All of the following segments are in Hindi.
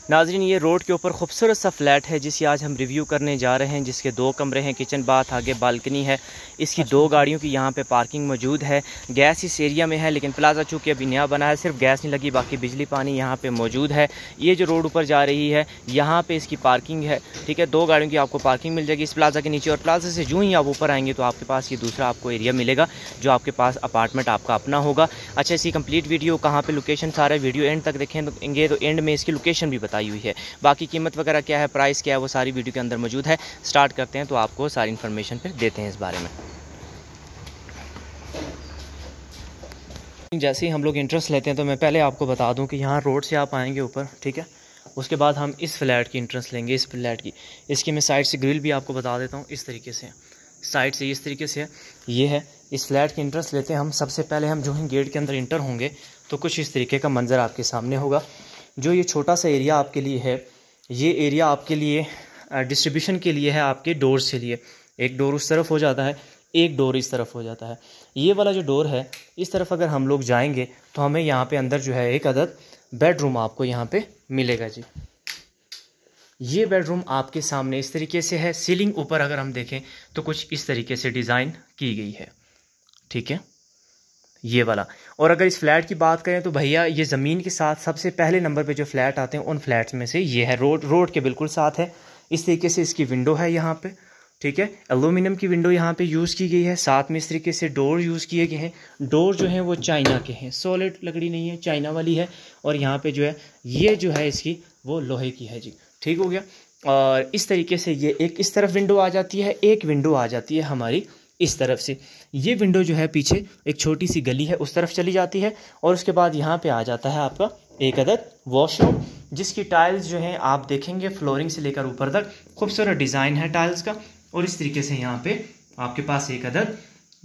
नाज़रीन, ये रोड के ऊपर खूबसूरत सा फ्लैट है जिसकी आज हम रिव्यू करने जा रहे हैं, जिसके 2 कमरे हैं, किचन बाथ, आगे बालकनी है। इसकी 2 गाड़ियों की यहाँ पे पार्किंग मौजूद है। गैस इस एरिया में है, लेकिन प्लाजा चूँकि अभी नया बना है, सिर्फ गैस नहीं लगी, बाकी बिजली पानी यहाँ पे मौजूद है। ये जो रोड ऊपर जा रही है यहाँ पे इसकी पार्किंग है, ठीक है। 2 गाड़ियों की आपको पार्किंग मिल जाएगी इस प्लाजा के नीचे। और प्लाजा से जो ही आप ऊपर आएंगे तो आपके पास ये दूसरा आपको एरिया मिलेगा जो आपके पास अपार्टमेंट आपका अपना होगा। अच्छा, इसकी कंप्लीट वीडियो कहाँ पे लोकेशन, सारा वीडियो एंड तक देखेंगे तो एंड में इसकी लोकेशन भी बताई हुई है। बाकी कीमत वगैरह क्या है, प्राइस क्या है, वो सारी वीडियो के अंदर मौजूद है। स्टार्ट करते हैं तो आपको सारी इन्फॉर्मेशन फिर देते हैं इस बारे में। जैसे ही हम लोग इंटरेस्ट लेते हैं तो मैं पहले आपको बता दूं कि यहाँ रोड से आप आएंगे ऊपर, ठीक है। उसके बाद हम इस फ्लैट की इंटरेस्ट लेंगे, इस फ्लैट की। इसकी मैं साइड से ग्रिल भी आपको बता देता हूँ, इस तरीके से साइड से इस तरीके से ये है। इस फ्लैट की इंटरेस्ट लेते हैं हम। सबसे पहले हम जो है गेट के अंदर इंटर होंगे तो कुछ इस तरीके का मंजर आपके सामने होगा। जो ये छोटा सा एरिया आपके लिए है, ये एरिया आपके लिए डिस्ट्रीब्यूशन के लिए है, आपके डोर्स के लिए। एक डोर उस तरफ हो जाता है, एक डोर इस तरफ हो जाता है। ये वाला जो डोर है इस तरफ अगर हम लोग जाएंगे तो हमें यहाँ पे अंदर जो है एक अदद बेडरूम आपको यहाँ पे मिलेगा जी। ये बेडरूम आपके सामने इस तरीके से है। सीलिंग ऊपर अगर हम देखें तो कुछ इस तरीके से डिज़ाइन की गई है, ठीक है, ये वाला। और अगर इस फ्लैट की बात करें तो भैया ये ज़मीन के साथ सबसे पहले नंबर पे जो फ्लैट आते हैं उन फ्लैट्स में से ये है। रोड के बिल्कुल साथ है। इस तरीके से इसकी विंडो है यहाँ पे, ठीक है। एल्यूमिनियम की विंडो यहाँ पे यूज़ की गई है। साथ में इस तरीके से डोर यूज़ किए गए हैं। डोर जो है वो चाइना के हैं, सॉलिड लकड़ी नहीं है, चाइना वाली है। और यहाँ पे जो है ये जो है इसकी वो लोहे की है जी, ठीक हो गया। और इस तरीके से ये एक इस तरफ विंडो आ जाती है, एक विंडो आ जाती है हमारी इस तरफ से। ये विंडो जो है पीछे एक छोटी सी गली है उस तरफ चली जाती है। और उसके बाद यहाँ पे आ जाता है आपका एक अदद वॉशरूम, जिसकी टाइल्स जो हैं आप देखेंगे फ्लोरिंग से लेकर ऊपर तक खूबसूरत डिज़ाइन है टाइल्स का। और इस तरीके से यहाँ पे आपके पास एक अदद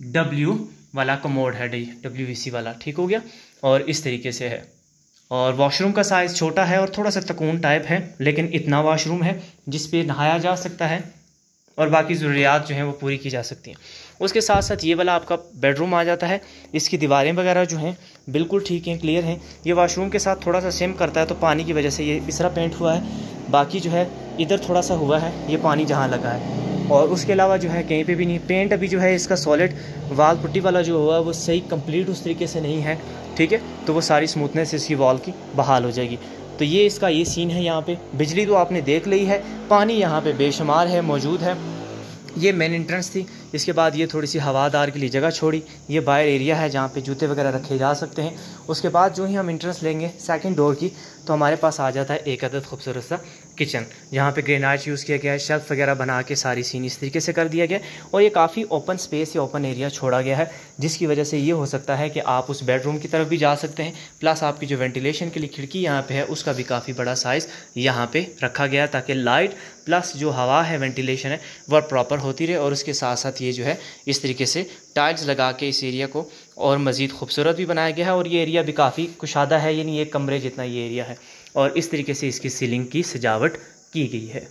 W वाला कमोड है, WVC वाला, ठीक हो गया। और इस तरीके से है। और वॉशरूम का साइज़ छोटा है और थोड़ा सा तकून टाइप है, लेकिन इतना वॉशरूम है जिस पे नहाया जा सकता है और बाकी ज़रूरियात जो हैं वो पूरी की जा सकती हैं। उसके साथ साथ ये वाला आपका बेडरूम आ जाता है। इसकी दीवारें वगैरह जो हैं बिल्कुल ठीक हैं, क्लियर हैं। ये वॉशरूम के साथ थोड़ा सा सेम करता है तो पानी की वजह से ये इस तरह पेंट हुआ है। बाकी जो है इधर थोड़ा सा हुआ है, ये पानी जहाँ लगा है। और उसके अलावा जो है कहीं पे भी नहीं पेंट। अभी जो है इसका सॉलिड वाल पुट्टी वाला जो हुआ है वो सही कंप्लीट उस तरीके से नहीं है, ठीक है। तो वो सारी स्मूथनेस इसकी वॉल की बहाल हो जाएगी। तो ये इसका ये सीन है। यहाँ पे बिजली तो आपने देख ली है, पानी यहाँ पे बेशुमार है, मौजूद है। ये मेन एंट्रेंस थी। इसके बाद ये थोड़ी सी हवादार के लिए जगह छोड़ी। ये बाहर एरिया है जहाँ पे जूते वगैरह रखे जा सकते हैं। उसके बाद जो ही हम एंट्रेंस लेंगे सेकंड डोर की तो हमारे पास आ जाता है एक अदद खूबसूरत सा किचन, जहाँ पे ग्रेनाइट यूज़ किया गया है, शेल्फ वगैरह बना के सारी सीन इस तरीके से कर दिया गया। और ये काफ़ी ओपन स्पेस या ओपन एरिया छोड़ा गया है, जिसकी वजह से ये हो सकता है कि आप उस बेडरूम की तरफ भी जा सकते हैं। प्लस आपकी जो वेंटिलेशन के लिए खिड़की यहाँ पे है उसका भी काफ़ी बड़ा साइज़ यहाँ पे रखा गया ताकि लाइट प्लस जो हवा है, वेंटिलेशन है, वह प्रॉपर होती रहे। और उसके साथ साथ ये जो है इस तरीके से टाइल्स लगा के इस एरिया को और मज़ीद खूबसूरत भी बनाया गया है। और ये एरिया भी काफ़ी कुशादा है, यानी एक कमरे जितना ये एरिया है। और इस तरीके से इसकी सीलिंग की सजावट की गई है।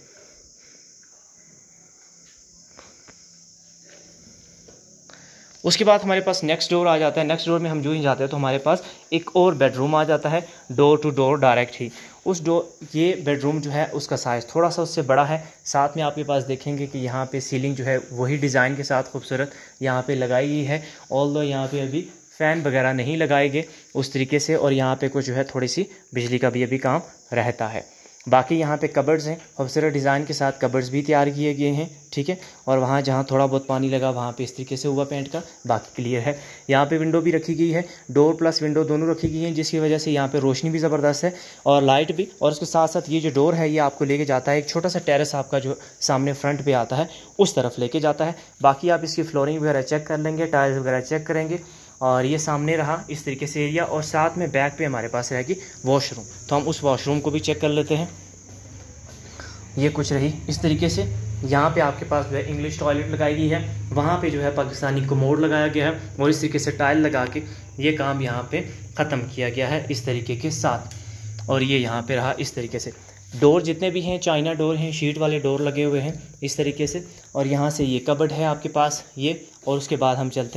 उसके बाद हमारे पास नेक्स्ट डोर आ जाता है। नेक्स्ट डोर में हम जो ही जाते हैं तो हमारे पास एक और बेडरूम आ जाता है, डोर टू डोर डायरेक्ट ही। उस ये बेडरूम जो है उसका साइज़ थोड़ा सा उससे बड़ा है। साथ में आपके पास देखेंगे कि यहाँ पे सीलिंग जो है वही डिज़ाइन के साथ खूबसूरत यहाँ पे लगाई गई है। ऑल्दो यहाँ पे अभी फ़ैन वगैरह नहीं लगाए गए उस तरीके से। और यहाँ पे कुछ जो है थोड़ी सी बिजली का भी अभी काम रहता है। बाकी यहाँ पे कबर्ड्स हैं, खूबसूरत डिज़ाइन के साथ कबर्ड्स भी तैयार किए गए हैं, ठीक है। और वहाँ जहाँ थोड़ा बहुत पानी लगा वहाँ पे इस तरीके से हुआ पेंट का, बाकी क्लियर है। यहाँ पे विंडो भी रखी गई है, डोर प्लस विंडो दोनों रखी गई हैं, जिसकी वजह से यहाँ पे रोशनी भी ज़बरदस्त है और लाइट भी। और उसके साथ साथ ये जो डोर है ये आपको लेके जाता है एक छोटा सा टेरेस आपका जो सामने फ्रंट पे आता है उस तरफ लेके जाता है। बाकी आप इसकी फ्लोरिंग वगैरह चेक कर लेंगे, टाइल्स वगैरह चेक करेंगे। और ये सामने रहा इस तरीके से एरिया। और साथ में बैक पे हमारे पास रहेगी वॉशरूम, तो हम उस वॉशरूम को भी चेक कर लेते हैं। ये कुछ रही इस तरीके से। यहाँ पे आपके पास जो है इंग्लिश टॉयलेट लगाई गई है, वहाँ पे जो है पाकिस्तानी कमोड लगाया गया है और इस तरीके से टाइल लगा के ये काम यहाँ पे ख़त्म किया गया है इस तरीके के साथ। और ये यहाँ पे रहा इस तरीके से। डोर जितने भी हैं चाइना डोर हैं, शीट वाले डोर लगे हुए हैं इस तरीके से। और यहाँ से ये कबर्ड है आपके पास ये। और उसके बाद हम चलते हैं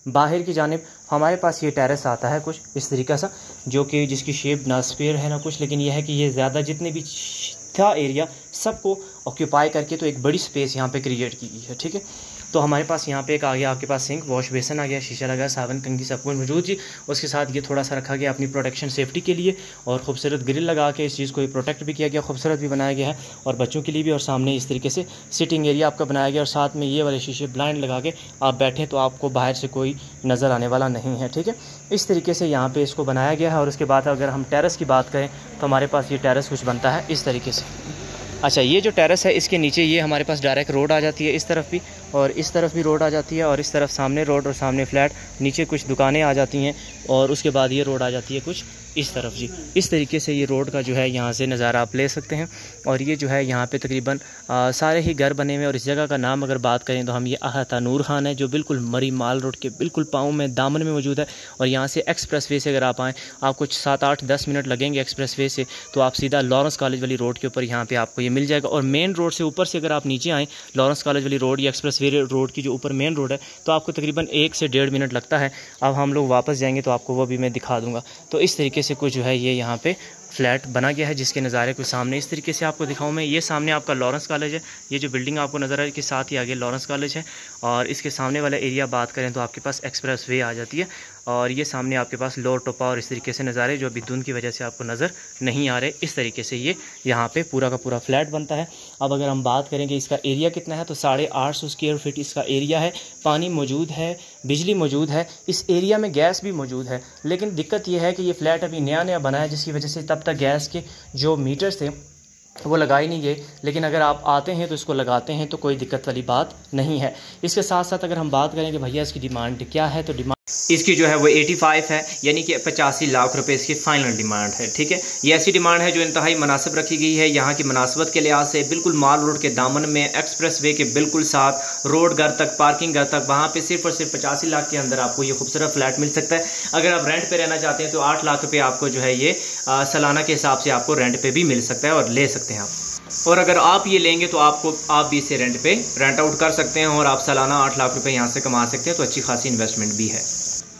बाहर की जानिब हमारे पास ये टेरेस आता है कुछ इस तरीका सा, जो कि जिसकी शेप ना स्क्वायर है ना कुछ, लेकिन यह है कि ये ज़्यादा जितने भी था एरिया सबको ऑक्यूपाई करके तो एक बड़ी स्पेस यहाँ पे क्रिएट की गई है। ठीक है, तो हमारे पास यहाँ पे एक आ गया आपके पास सिंक, वॉश बेसन आ गया, शीशा लगा, साबुन कंघी सब कुछ मौजूद जी। उसके साथ ये थोड़ा सा रखा गया अपनी प्रोटेक्शन सेफ्टी के लिए, और खूबसूरत ग्रिल लगा के इस चीज़ को प्रोटेक्ट भी किया गया, खूबसूरत भी बनाया गया है, और बच्चों के लिए भी। और सामने इस तरीके से सिटिंग एरिया आपका बनाया गया, और साथ में ये वाले शीशे ब्लाइंड लगा के आप बैठें तो आपको बाहर से कोई नज़र आने वाला नहीं है। ठीक है, इस तरीके से यहाँ पर इसको बनाया गया है। और उसके बाद अगर हम टेरेस की बात करें तो हमारे पास ये टेरेस कुछ बनता है इस तरीके से। अच्छा, ये जो टेरेस है इसके नीचे ये हमारे पास डायरेक्ट रोड आ जाती है, इस तरफ भी और इस तरफ भी रोड आ जाती है, और इस तरफ सामने रोड और सामने फ्लैट, नीचे कुछ दुकानें आ जाती हैं, और उसके बाद ये रोड आ जाती है कुछ इस तरफ जी। इस तरीके से ये रोड का जो है यहाँ से नज़ारा आप ले सकते हैं। और ये जो है यहाँ पे तकरीबन सारे ही घर बने हुए। और इस जगह का नाम अगर बात करें तो हम ये अहाता नूर खान है, जो बिल्कुल मरी माल रोड के बिल्कुल पाँव में दामन में मौजूद है। और यहाँ से एक्सप्रेस वे से अगर आप आएँ, आपको 7-8-10 मिनट लगेंगे एक्सप्रेस वे से, तो आप सीधा लॉरेंस कॉलेज वाली रोड के ऊपर यहाँ पर आपको ये मिल जाएगा। और मेन रोड से ऊपर से अगर आप नीचे आएँ, लॉरेंस कॉलेज वाली रोड या एक्सप्रेस वे रोड की जो ऊपर मेन रोड है, तो आपको तकरीबन 1 से 1.5 मिनट लगता है। अब हम लोग वापस जाएंगे तो आपको वो भी मैं दिखा दूँगा। तो इस तरीके से कुछ जो है ये यहाँ पे फ्लैट बना गया है, जिसके नज़ारे को सामने इस तरीके से आपको दिखाऊं मैं। ये सामने आपका लॉरेंस कॉलेज है, ये जो बिल्डिंग आपको नज़र आ रही है के साथ ही आगे लॉरेंस कॉलेज है। और इसके सामने वाला एरिया बात करें तो आपके पास एक्सप्रेस वे आ जाती है, और ये सामने आपके पास लोअर टोपा और इस तरीके से नज़ारे जो अभी धुंध की वजह से आपको नज़र नहीं आ रहे। इस तरीके से ये यहाँ पे पूरा का पूरा फ्लैट बनता है। अब अगर हम बात करें कि इसका एरिया कितना है, तो 850 स्क्वायर फीट इसका एरिया है। पानी मौजूद है, बिजली मौजूद है, इस एरिया में गैस भी मौजूद है। लेकिन दिक्कत यह है कि ये फ्लैट अभी नया नया बना है, जिसकी वजह से तब तक गैस के जो मीटर्स थे वो लगाए नहीं गए। लेकिन अगर आप आते हैं तो इसको लगाते हैं तो कोई दिक्कत वाली बात नहीं है। इसके साथ साथ अगर हम बात करें कि भैया इसकी डिमांड क्या है, तो डिमांड इसकी जो है वो 85 है, यानी कि 85 लाख रुपए इसकी फाइनल डिमांड है। ठीक है, ये ऐसी डिमांड है जो इंतहाई मुनासिब रखी गई है। यहाँ की मुनासिबत के लिहाज से बिल्कुल माल रोड के दामन में, एक्सप्रेस वे के बिल्कुल साथ, रोड घर तक, पार्किंग घर तक, वहाँ पे सिर्फ और सिर्फ 85 लाख के अंदर आपको ये खूबसूरत फ्लैट मिल सकता है। अगर आप रेंट पे रहना चाहते हैं तो 8 लाख रुपये आपको जो है ये सालाना के हिसाब से आपको रेंट पे भी मिल सकता है और ले सकते हैं आप। और अगर आप ये लेंगे तो आप भी इसे रेंट आउट कर सकते हैं, और आप सालाना 8 लाख रुपए यहाँ से कमा सकते हैं। तो अच्छी खासी इन्वेस्टमेंट भी है।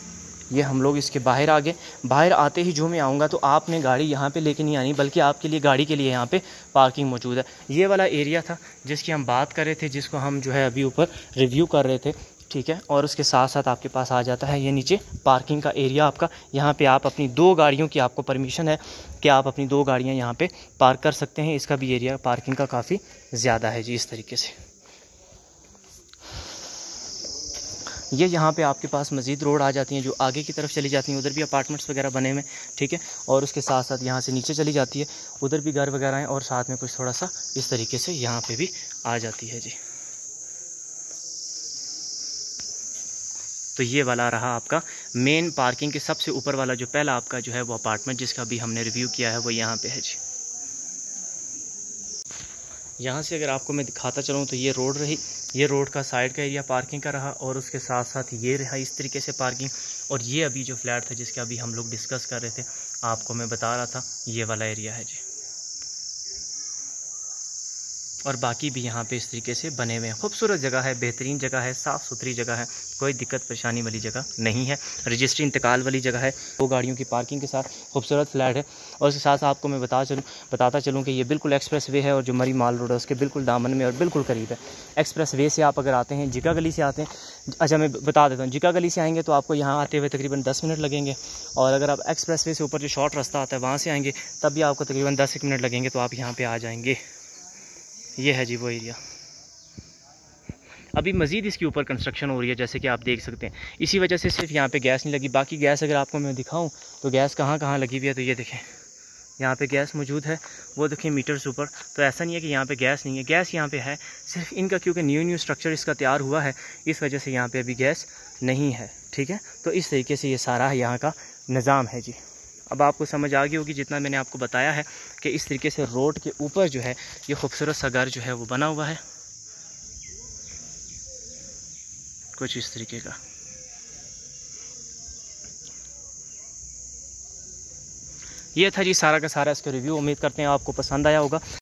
ये हम लोग इसके बाहर आ गए। बाहर आते ही जो मैं आऊँगा तो आपने गाड़ी यहाँ पे लेके नहीं आनी, बल्कि आपके लिए गाड़ी के लिए यहाँ पे पार्किंग मौजूद है। ये वाला एरिया था जिसकी हम बात कर रहे थे, जिसको हम जो है अभी ऊपर रिव्यू कर रहे थे। ठीक है, और उसके साथ साथ आपके पास आ जाता है ये नीचे पार्किंग का एरिया आपका। यहाँ पे आप अपनी 2 गाड़ियों की आपको परमिशन है कि आप अपनी 2 गाड़ियाँ यहाँ पे पार्क कर सकते हैं। इसका भी एरिया पार्किंग का काफ़ी ज़्यादा है जी। इस तरीके से ये यहाँ पे आपके पास मज़ीद रोड आ जाती हैं जो आगे की तरफ चली जाती हैं, उधर भी अपार्टमेंट्स वगैरह बने हुए। ठीक है, और उसके साथ साथ यहाँ से नीचे चली जाती है, उधर भी घर वगैरह हैं, और साथ में कुछ थोड़ा सा इस तरीके से यहाँ पे भी आ जाती है जी। तो ये वाला रहा आपका मेन पार्किंग के सबसे ऊपर वाला जो पहला आपका जो है वो अपार्टमेंट, जिसका भी हमने रिव्यू किया है, वो यहाँ पे है जी। यहाँ से अगर आपको मैं दिखाता चलूँ तो ये रोड रही, ये रोड का साइड का एरिया पार्किंग का रहा, और उसके साथ साथ ये रहा इस तरीके से पार्किंग। और ये अभी जो फ्लैट था जिसका अभी हम लोग डिस्कस कर रहे थे, आपको मैं बता रहा था, ये वाला एरिया है जी। और बाकी भी यहाँ पे इस तरीके से बने हुए हैं। खूबसूरत जगह है, बेहतरीन जगह है, साफ़ सुथरी जगह है, कोई दिक्कत परेशानी वाली जगह नहीं है, रजिस्ट्री इंतकाल वाली जगह है, 2 गाड़ियों की पार्किंग के साथ खूबसूरत फ्लैट है। और उसके साथ आपको मैं बताता चलूँ कि ये बिल्कुल एक्सप्रेस वे है, और जो मरी माल रोड है उसके बिल्कुल दामन में और बिल्कुल करीब है। एक्सप्रेस वे से आप अगर आते हैं, जिका गली से आते हैं, अच्छा मैं बता देता हूँ, जिका गली से आएंगे तो आपको यहाँ आते हुए तकरीबन 10 मिनट लगेंगे। और अगर आप एक्सप्रेस वे से ऊपर जो शॉर्ट रास्ता आता है वहाँ से आएंगे तब भी आपको तकरीबन 10 मिनट लगेंगे, तो आप यहाँ पर आ जाएंगे। ये है जी वो एरिया। अभी मज़ीद इसके ऊपर कंस्ट्रक्शन हो रही है, जैसे कि आप देख सकते हैं। इसी वजह से सिर्फ यहाँ पे गैस नहीं लगी, बाकी गैस अगर आपको मैं दिखाऊं तो गैस कहाँ कहाँ लगी हुई है, तो ये देखें यहाँ पे गैस मौजूद है, वो देखें मीटर्स ऊपर। तो ऐसा नहीं है कि यहाँ पे गैस नहीं है, गैस यहाँ पे है, सिर्फ इनका क्योंकि न्यू स्ट्रक्चर इसका तैयार हुआ है, इस वजह से यहाँ पे अभी गैस नहीं है। ठीक है, तो इस तरीके से ये सारा यहाँ का निज़ाम है जी। अब आपको समझ आ गई होगी जितना मैंने आपको बताया है कि इस तरीके से रोड के ऊपर जो है ये खूबसूरत सा घर जो है वो बना हुआ है, कुछ इस तरीके का। ये था जी सारा का सारा इसका रिव्यू। उम्मीद करते हैं आपको पसंद आया होगा।